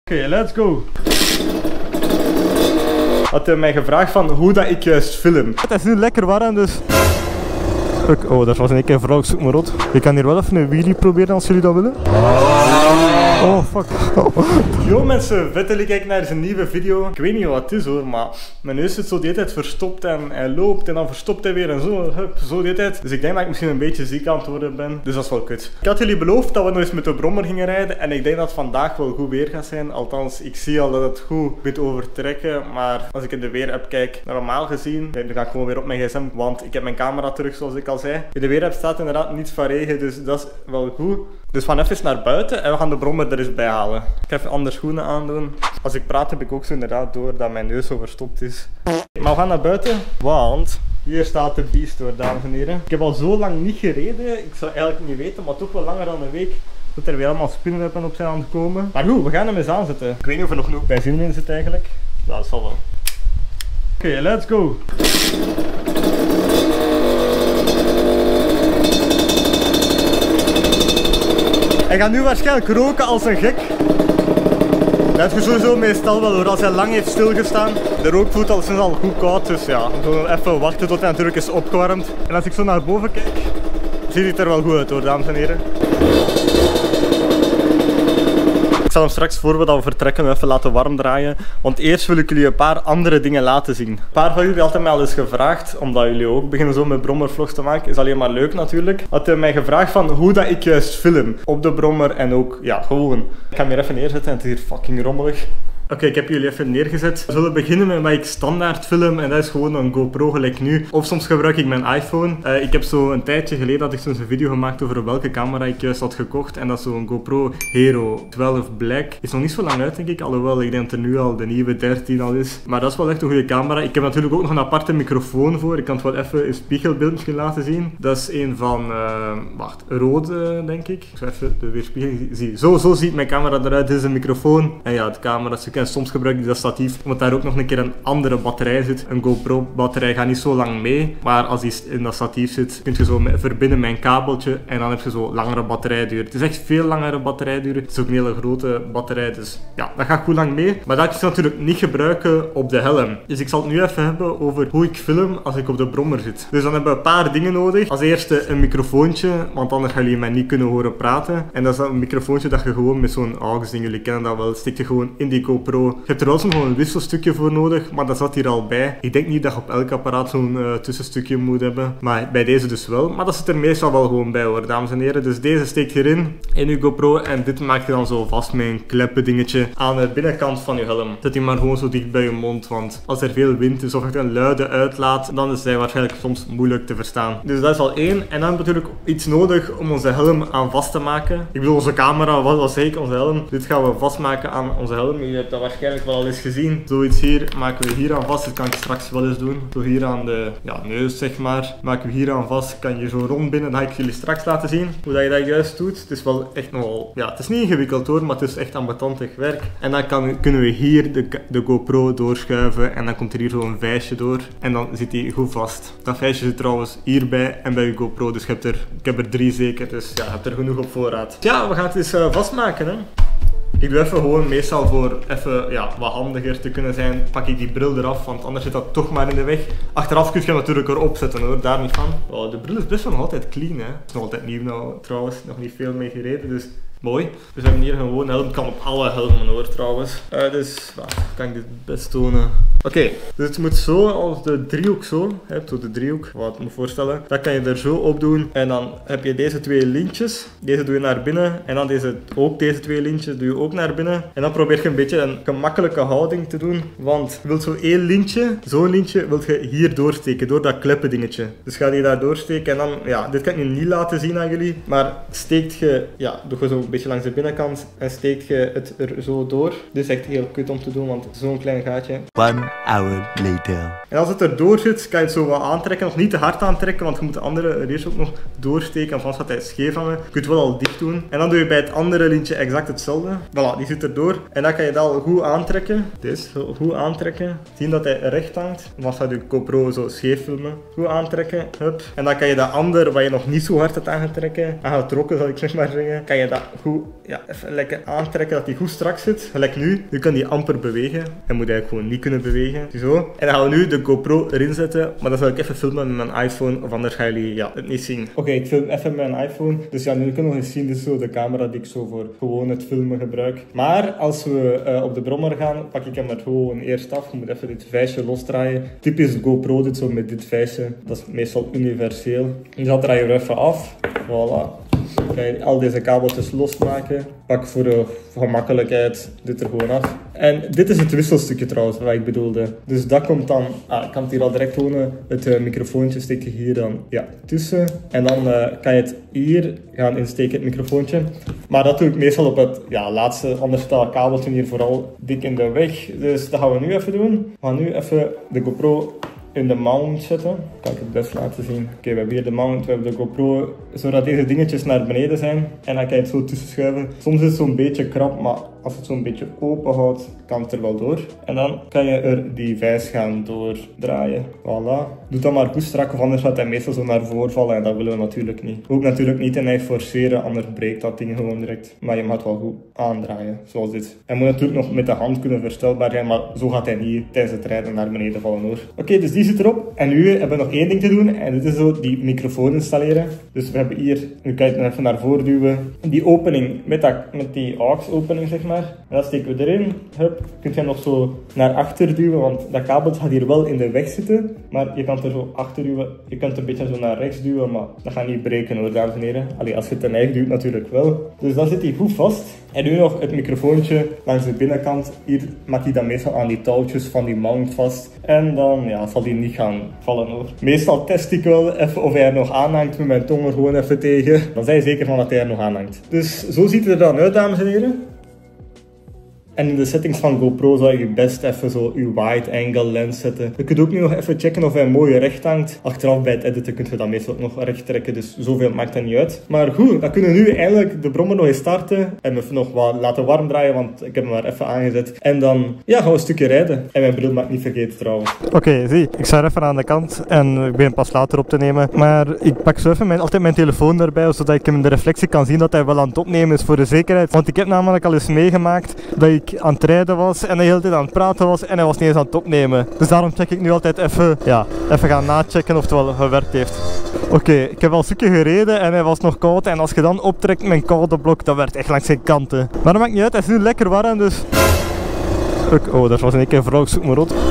Oké, let's go. Had hij mij gevraagd van hoe dat ik juist film. Het is nu lekker warm, dus... Oh, daar was een keer vooral, ik zoek me rot. Ik kan hier wel even een wheelie proberen als jullie dat willen. Oh, fuck. Yo mensen, Vettel kijkt naar zijn nieuwe video. Ik weet niet wat het is hoor, maar mijn neus zit zo de hele tijd verstopt en hij loopt en dan verstopt hij weer en zo, hup, zo de hele tijd. Dus ik denk dat ik misschien een beetje ziek aan het worden ben, dus dat is wel kut. Ik had jullie beloofd dat we nog eens met de brommer gingen rijden en ik denk dat vandaag wel goed weer gaat zijn. Althans, ik zie al dat het goed begint overtrekken, maar als ik in de weerapp kijk, normaal gezien, dan ga ik gewoon weer op mijn gsm, want ik heb mijn camera terug zoals ik al zei. In de weerapp staat inderdaad niets van regen, dus dat is wel goed. Dus we gaan even naar buiten en we gaan de brommer er eens bij halen. Ik ga even andere schoenen aandoen. Als ik praat heb ik ook zo inderdaad door dat mijn neus zo verstopt is. Maar we gaan naar buiten, want hier staat de beest hoor, dames en heren. Ik heb al zo lang niet gereden, ik zou eigenlijk niet weten, maar toch wel langer dan een week. Dat er weer allemaal spinnenweppen op zijn aan het komen. Maar goed, we gaan hem eens aanzetten. Ik weet niet of er nog genoeg benzine in zit eigenlijk. Dat zal wel. Oké, let's go. Hij gaat nu waarschijnlijk roken als een gek. Dat is sowieso meestal wel hoor, als hij lang heeft stilgestaan. De rook voelt al sinds al goed koud, dus ja, we zullen even wachten tot hij natuurlijk is opgewarmd. En als ik zo naar boven kijk, ziet het er wel goed uit hoor, dames en heren. Ik zal hem straks voor we dan vertrekken even laten warm draaien. Want eerst wil ik jullie een paar andere dingen laten zien. Een paar van jullie hadden mij al eens gevraagd, omdat jullie ook beginnen zo met brommervlogs te maken. Is alleen maar leuk natuurlijk. Hadden mij gevraagd van hoe dat ik juist film. Op de brommer en ook, ja, gewoon. Ik ga hem hier even neerzetten en het is hier fucking rommelig. Oké, ik heb jullie even neergezet. We zullen beginnen met wat ik standaard film en dat is gewoon een GoPro gelijk nu. Of soms gebruik ik mijn iPhone. Ik heb zo een tijdje geleden had ik zo'n video gemaakt over welke camera ik juist had gekocht. En dat is zo'n GoPro Hero 12 Black. Is nog niet zo lang uit denk ik, alhoewel ik denk dat er nu al de nieuwe 13 al is. Maar dat is wel echt een goede camera. Ik heb natuurlijk ook nog een aparte microfoon voor. Ik kan het wel even een spiegelbeeldje laten zien. Dat is een van, wacht, rode denk ik. Ik zal even de weerspiegeling zien. Zo ziet mijn camera eruit. Dit is een microfoon. En ja, het camera-stuk. En soms gebruik ik dat statief omdat daar ook nog een keer een andere batterij zit. Een GoPro batterij gaat niet zo lang mee, maar als die in dat statief zit, kun je zo verbinden met een kabeltje en dan heb je zo langere batterijduur. Het is echt veel langere batterijduur. Het is ook een hele grote batterij, dus ja, dat gaat goed lang mee. Maar dat kun je natuurlijk niet gebruiken op de helm. Dus ik zal het nu even hebben over hoe ik film als ik op de brommer zit. Dus dan hebben we een paar dingen nodig. Als eerste een microfoontje, want anders gaan jullie mij niet kunnen horen praten. En dat is een microfoontje dat je gewoon met zo'n aux ding, jullie kennen dat wel, stik je gewoon in die GoPro. Je hebt er wel zo'n een wisselstukje voor nodig, maar dat zat hier al bij. Ik denk niet dat je op elk apparaat zo'n tussenstukje moet hebben, maar bij deze dus wel. Maar dat zit er meestal wel gewoon bij hoor, dames en heren. Dus deze steekt hierin, in je GoPro, en dit maak je dan zo vast met een kleppendingetje aan de binnenkant van je helm. Zet die maar gewoon zo dicht bij je mond, want als er veel wind is of echt een luide uitlaat, dan is hij waarschijnlijk soms moeilijk te verstaan. Dus dat is al één. En dan hebben we natuurlijk iets nodig om onze helm aan vast te maken. Ik bedoel, onze camera, wat zei ik, onze helm. Dit gaan we vastmaken aan onze helm. Je hebt dat waarschijnlijk wel al eens gezien. Zoiets hier maken we hier aan vast. Dat kan ik straks wel eens doen. Zo hier aan de neus zeg maar. Maken we hier aan vast. Kan je zo rondbinden. Dat ga ik jullie straks laten zien. Hoe dat je dat juist doet. Het is wel echt nogal... Ja, het is niet ingewikkeld hoor. Maar het is echt ambetantig werk. En dan kunnen we hier de GoPro doorschuiven. En dan komt er hier zo'n vijsje door. En dan zit die goed vast. Dat vijsje zit trouwens hierbij en bij je GoPro. Dus ik heb er 3 zeker. Dus ja, je hebt er genoeg op voorraad. Ja, we gaan het eens vastmaken hè. Ik doe even gewoon, meestal voor even wat handiger te kunnen zijn, pak ik die bril eraf, want anders zit dat toch maar in de weg. Achteraf kun je hem natuurlijk erop zetten hoor, daar niet van. Oh, de bril is best wel nog altijd clean hè. Het is nog altijd nieuw nou trouwens, nog niet veel mee gereden, dus mooi. Dus we hebben hier gewoon helm, kan op alle helmen hoor trouwens. Dus kan ik dit best tonen. Oké, dus het moet zo als de driehoek zo. Zo de driehoek, wat ik me voorstellen. Dat kan je er zo op doen. En dan heb je deze 2 lintjes. Deze doe je naar binnen. En dan deze 2 lintjes doe je ook naar binnen. En dan probeer je een beetje een gemakkelijke houding te doen. Want je wilt zo 1 lintje, zo'n lintje, wilt je hier doorsteken. Door dat kleppen dingetje. Dus ga je daar doorsteken. En dan, dit kan ik nu niet laten zien aan jullie. Maar steekt je, doe je zo een beetje langs de binnenkant. En steekt je het er zo door. Dit is echt heel kut om te doen, want zo'n klein gaatje. 1 hour later. En als het er door zit, kan je het zo wat aantrekken. Nog niet te hard aantrekken, want je moet de andere er eerst ook nog doorsteken. Anders gaat hij scheef hangen. Je kunt het wel al dicht doen. En dan doe je bij het andere lintje exact hetzelfde. Voilà, die zit erdoor. En dan kan je dat al goed aantrekken. Deze, zo goed aantrekken. Zien dat hij recht hangt. Anders gaat je GoPro zo scheef filmen. Goed aantrekken. Hup. En dan kan je dat andere, wat je nog niet zo hard hebt aangetrokken, zal ik zeg maar zeggen, kan je dat goed, ja, even lekker aantrekken dat die goed strak zit. Gelijk nu, je kan die amper bewegen. Hij moet eigenlijk gewoon niet kunnen bewegen. Zo. En dan gaan we nu de GoPro erin zetten, maar dan zal ik even filmen met mijn iPhone, of anders gaan jullie het niet zien. Oké, ik film even met mijn iPhone. Dus ja, nu kunnen we nog eens zien, dit is zo de camera die ik zo voor gewoon het filmen gebruik. Maar als we op de brommer gaan, pak ik hem er gewoon eerst af. Je moet even dit vijsje losdraaien. Typisch GoPro dit zo met dit vijsje. Dat is meestal universeel. Dus dat draai je er even af. Voilà. Ga je al deze kabeltjes losmaken. Pak voor de gemakkelijkheid dit er gewoon af. En dit is het wisselstukje trouwens, wat ik bedoelde. Dus dat komt dan, ik kan het hier al direct tonen, het microfoontje steek je hier dan tussen. En dan kan je het hier gaan insteken, het microfoontje. Maar dat doe ik meestal op het laatste, anders staat het kabeltje hier vooral dik in de weg. Dus dat gaan we nu even doen. We gaan nu even de GoPro in de mount zetten. Kan ik het best laten zien. Oké, we hebben hier de mount, we hebben de GoPro, zodat deze dingetjes naar beneden zijn. En dan kan je het zo tussen schuiven. Soms is het zo'n beetje krap, maar als het zo'n beetje open houdt, kan het er wel door. En dan kan je er die vijs gaan doordraaien. Voilà. Doe dat maar goed strak, of anders gaat hij meestal zo naar voren vallen en dat willen we natuurlijk niet. Ook natuurlijk niet en hij forceren, anders breekt dat ding gewoon direct. Maar je mag het wel goed aandraaien, zoals dit. Hij moet natuurlijk nog met de hand kunnen verstelbaar zijn, maar zo gaat hij niet tijdens het rijden naar beneden vallen hoor. Oké, dus die zit erop. En nu hebben we nog één ding te doen en dit is zo die microfoon installeren. Dus we hebben hier, nu kan je het even naar voren duwen, die opening met die aux opening zeg maar. En dat steken we erin. Hup, kun je nog zo naar achter duwen, want dat kabeltje gaat hier wel in de weg zitten. Maar je kan het er zo achter duwen. Je kunt het een beetje zo naar rechts duwen, maar dat gaat niet breken hoor, dames en heren. Allee, als je het ten eigen duwt natuurlijk wel. Dus dan zit hij goed vast. En nu nog het microfoontje langs de binnenkant. Hier maak je dan meestal aan die touwtjes van die mount vast. En dan zal die niet gaan vallen hoor. Meestal test ik wel even of hij er nog aanhangt met mijn tong er gewoon even tegen. Dan zijn je zeker van dat hij er nog aanhangt. Dus zo ziet het er dan uit, dames en heren. En in de settings van GoPro zou je best even zo je wide angle lens zetten. Je kunt ook nu nog even checken of hij mooi recht hangt. Achteraf bij het editen kun je dat meestal ook nog recht trekken, dus zoveel maakt dat niet uit. Maar goed, dan kunnen we nu eindelijk de brommer nog eens starten. En even nog wat laten warm draaien, want ik heb hem maar even aangezet. En dan gaan we een stukje rijden. En mijn bril mag ik niet vergeten trouwens. Oké, zie, ik sta even aan de kant en ik begin pas later op te nemen. Maar ik pak zo even altijd mijn telefoon erbij, zodat ik in de reflectie kan zien dat hij wel aan het opnemen is voor de zekerheid. Want ik heb namelijk al eens meegemaakt dat ik aan het rijden was en hij de hele tijd aan het praten was en hij was niet eens aan het opnemen. Dus daarom check ik nu altijd even gaan nachecken of het wel gewerkt heeft. Oké, ik heb al een stukje gereden en hij was nog koud en als je dan optrekt met een koude blok, dat werd echt langs zijn kanten. Maar dat maakt niet uit, hij is nu lekker warm dus... Oh, daar was een keer vrouw, zoek maar rot.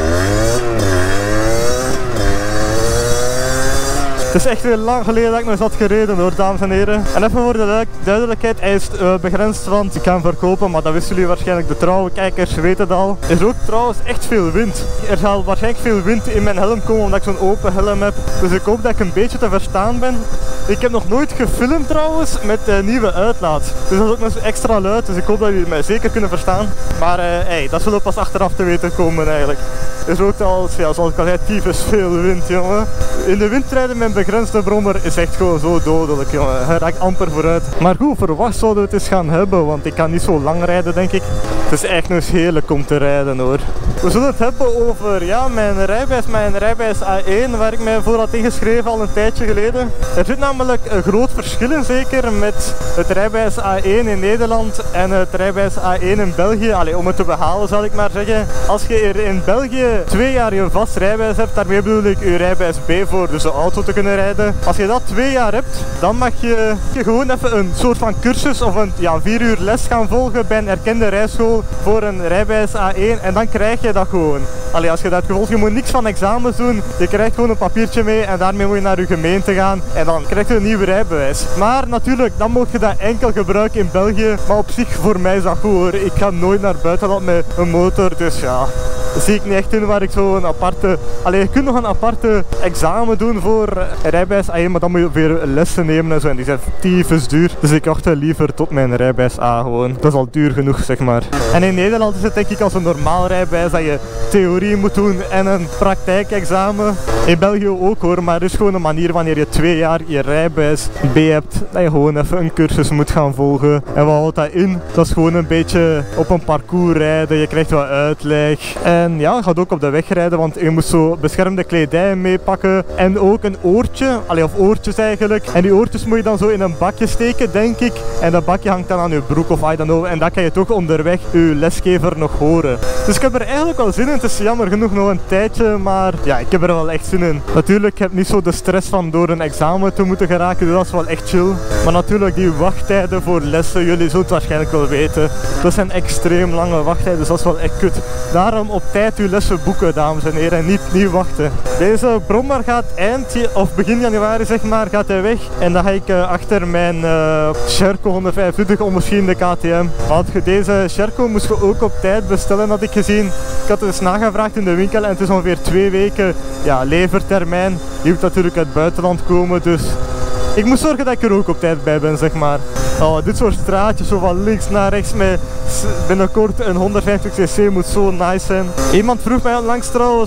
Het is echt weer lang geleden dat ik nog eens had gereden hoor, dames en heren. En even voor de duidelijkheid, hij is begrensd, want ik kan hem verkopen, maar dat wisten jullie waarschijnlijk, de trouwe kijkers weten het al. Er is ook trouwens echt veel wind. Er zal waarschijnlijk veel wind in mijn helm komen, omdat ik zo'n open helm heb. Dus ik hoop dat ik een beetje te verstaan ben. Ik heb nog nooit gefilmd trouwens met nieuwe uitlaat. Dus dat is ook nog eens extra luid, dus ik hoop dat jullie mij zeker kunnen verstaan. Maar dat zullen we pas achteraf te weten komen eigenlijk. Er is ook al, zoals ik al zei, tyfus veel wind, jongen. In de wind rijden met een begrensde brommer is echt gewoon zo dodelijk, jongen. Hij raakt amper vooruit. Maar goed, verwacht zouden we het eens gaan hebben, want ik kan niet zo lang rijden, denk ik. Het is echt nog eens heerlijk om te rijden, hoor. We zullen het hebben over, mijn rijbewijs A1, waar ik mij voor had ingeschreven al een tijdje geleden. Er zit namelijk een groot verschil in, zeker, met het rijbewijs A1 in Nederland en het rijbewijs A1 in België. Allee, om het te behalen, zal ik maar zeggen. Als je er in België 2 jaar je vast rijbewijs hebt, daarmee bedoel ik je rijbewijs B voor, dus de auto te kunnen rijden. Als je dat 2 jaar hebt, dan mag je gewoon even een soort van cursus of een 4 uur les gaan volgen bij een erkende rijschool voor een rijbewijs A1 en dan krijg je dat gewoon. Allee, als je dat gevolgd, je moet niks van examens doen, je krijgt gewoon een papiertje mee en daarmee moet je naar je gemeente gaan en dan krijg je een nieuw rijbewijs. Maar natuurlijk, dan moet je dat enkel gebruiken in België, maar op zich voor mij is dat goed hoor. Ik ga nooit naar buitenland met een motor, dus zie ik niet echt in waar ik zo een aparte... Allee, je kunt nog een aparte examen doen voor rijbewijs A1, maar dan moet je weer lessen nemen en zo en die zijn tyfus duur. Dus ik wachtte liever tot mijn rijbewijs A gewoon. Dat is al duur genoeg, zeg maar. En in Nederland is het denk ik als een normaal rijbewijs dat je theorie moet doen en een praktijkexamen. In België ook hoor, maar er is gewoon een manier wanneer je 2 jaar je rijbewijs B hebt, dat je gewoon even een cursus moet gaan volgen. En wat houdt dat in? Dat is gewoon een beetje op een parcours rijden, je krijgt wat uitleg. En ja, je gaat ook op de weg rijden, want je moet zo beschermde kledij meepakken. En ook een oortje, of oortjes eigenlijk. En die oortjes moet je dan zo in een bakje steken, denk ik. En dat bakje hangt dan aan je broek of I don't know. En dat kan je toch onderweg je lesgever nog horen. Dus ik heb er eigenlijk wel zin in. Het is jammer genoeg nog een tijdje, maar ja, ik heb er wel echt zin in. Natuurlijk, ik heb niet zo de stress van door een examen te moeten geraken, dus dat is wel echt chill. Maar natuurlijk, die wachttijden voor lessen, jullie zullen het waarschijnlijk wel weten. Dat zijn extreem lange wachttijden, dus dat is wel echt kut. Daarom op tijd uw lessen boeken, dames en heren, en niet wachten. Deze brommer gaat begin januari zeg maar, gaat hij weg. En dan ga ik achter mijn Sherco 125 om misschien de KTM. Want deze Sherco moest je ook op tijd bestellen, had ik gezien. Ik had het eens nagevraagd in de winkel en het is ongeveer 2 weken levertermijn. Die moet natuurlijk uit het buitenland komen, dus ik moet zorgen dat ik er ook op tijd bij ben, zeg maar. Oh, dit soort straatjes, zo van links naar rechts met binnenkort een 150cc moet zo nice zijn. Iemand vroeg mij langs trouwens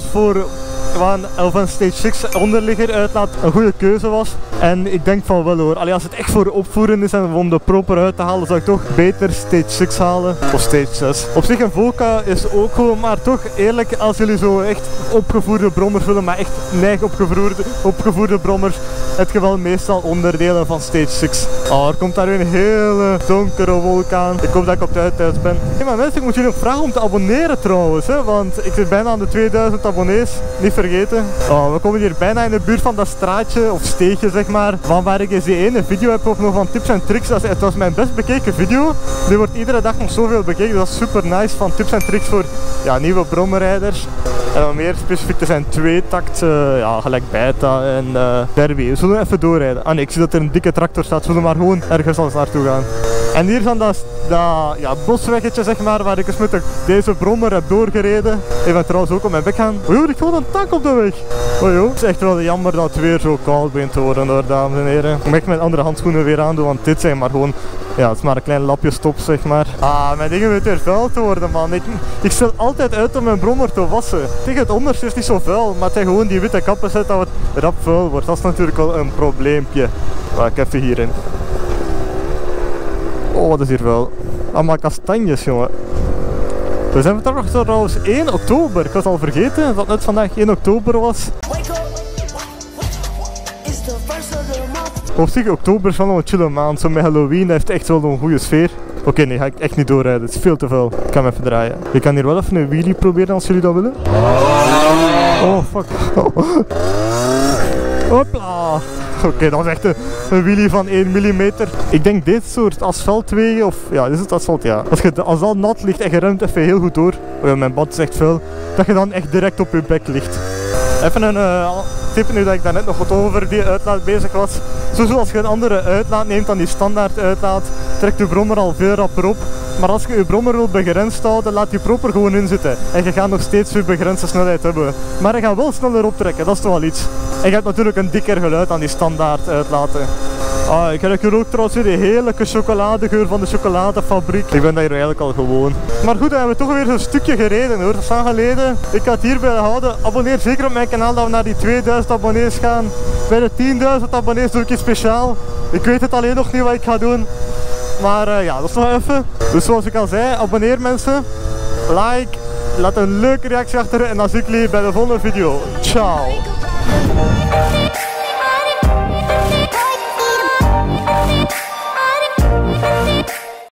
of een Stage 6 onderligger uitlaat een goede keuze was. En ik denk van wel hoor. Als het echt voor opvoeren is en om de proper uit te halen, zou ik toch beter Stage 6 halen. Of Stage 6. Op zich een Volca is ook gewoon, maar toch eerlijk, als jullie zo echt opgevoerde brommers willen, maar echt neig opgevoerde brommers, heb je wel meestal onderdelen van Stage 6. Oh, er komt daar weer een hele donkere wolk aan. Ik hoop dat ik op tijd thuis ben. Hey, maar mensen, ik moet jullie nog vragen om te abonneren trouwens, hè, want ik zit bijna aan de 2000 abonnees. Niet vergeten. Oh, we komen hier bijna in de buurt van dat straatje of steegje zeg maar, van waar ik eens die ene video heb ook nog van tips en tricks. Het was mijn best bekeken video. Die wordt iedere dag nog zoveel bekeken. Dat is super nice, van tips en tricks voor nieuwe brommerrijders. En om meer specifiek te zijn, 2-takt, gelijk Beta en Derby. We zullen even doorrijden. Ah nee, ik zie dat er een dikke tractor staat. We zullen maar gewoon ergens anders naartoe gaan. En hier is dan dat bosweggetje zeg maar, waar ik eens met deze brommer heb doorgereden. Ik ben trouwens ook op mijn bek gaan. Oeh, er ligt gewoon een tank op de weg. Oh, het is echt wel jammer dat het weer zo koud begint te worden hoor, dames en heren. Ik mag mijn andere handschoenen weer aandoen, want dit zijn maar gewoon, het is maar een klein lapje stop zeg maar. Mijn dingen weten weer vuil te worden man. Ik stel altijd uit om mijn brommer te wassen. Tegen het onderste is niet zo vuil, maar tegen gewoon die witte kappen zet dat het rap vuil wordt. Dat is natuurlijk wel een probleempje. Maar ik even hierin. Oh, wat is hier vuil. Allemaal kastanjes, jongen. We zijn toch nog trouwens 1 oktober. Ik was al vergeten dat net vandaag 1 oktober was. Op zich, oktober is wel nog een chille maand. Zo met Halloween heeft echt wel een goede sfeer. Oké, nee, ga ik echt niet doorrijden. Het is veel te vuil. Ik kan hem even draaien. Ik kan hier wel even een wheelie proberen als jullie dat willen. Oh, fuck. Hopla. Oké, dat was echt een wheelie van 1 mm. Ik denk dit soort asfaltwegen, of ja, dit is het asfalt, ja. Als dat nat ligt en je remt even heel goed door, mijn band is echt vuil, dat je dan echt direct op je bek ligt. Even een tip nu dat ik daarnet nog wat over die uitlaat bezig was. Zoals je een andere uitlaat neemt dan die standaard uitlaat, trekt je brommer al veel rapper op. Maar als je je brommer wilt begrensd houden, laat je proper gewoon inzitten. En je gaat nog steeds je begrensde snelheid hebben. Maar hij gaat wel sneller optrekken, dat is toch wel iets. En je hebt natuurlijk een dikker geluid aan die standaard uitlaten. Ik ruik hier ook trouwens weer die heerlijke chocoladegeur van de chocoladefabriek. Ik ben daar hier eigenlijk al gewoon. Maar goed, dan hebben we toch weer een stukje gereden hoor. Dat is lang geleden. Ik ga het hierbij houden. Abonneer zeker op mijn kanaal dat we naar die 2000 abonnees gaan. Bij de 10.000 abonnees doe ik iets speciaal. Ik weet het alleen nog niet wat ik ga doen. Maar dat is nog even. Dus zoals ik al zei, abonneer mensen. Like. Laat een leuke reactie achter en dan zie ik jullie bij de volgende video. Ciao.